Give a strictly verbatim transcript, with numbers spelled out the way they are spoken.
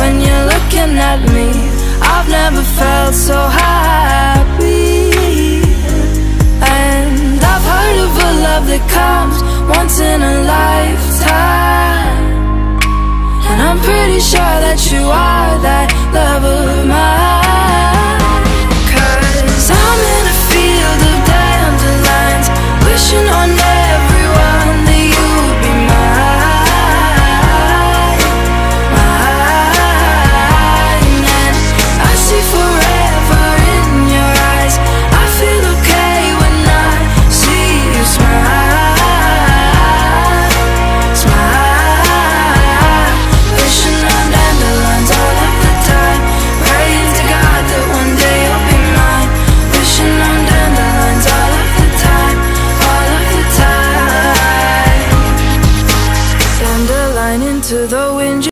when you're looking at me. I've never felt so happy. And I've heard of a love that comes once in a lifetime, and I'm pretty sure that you are that love of mine.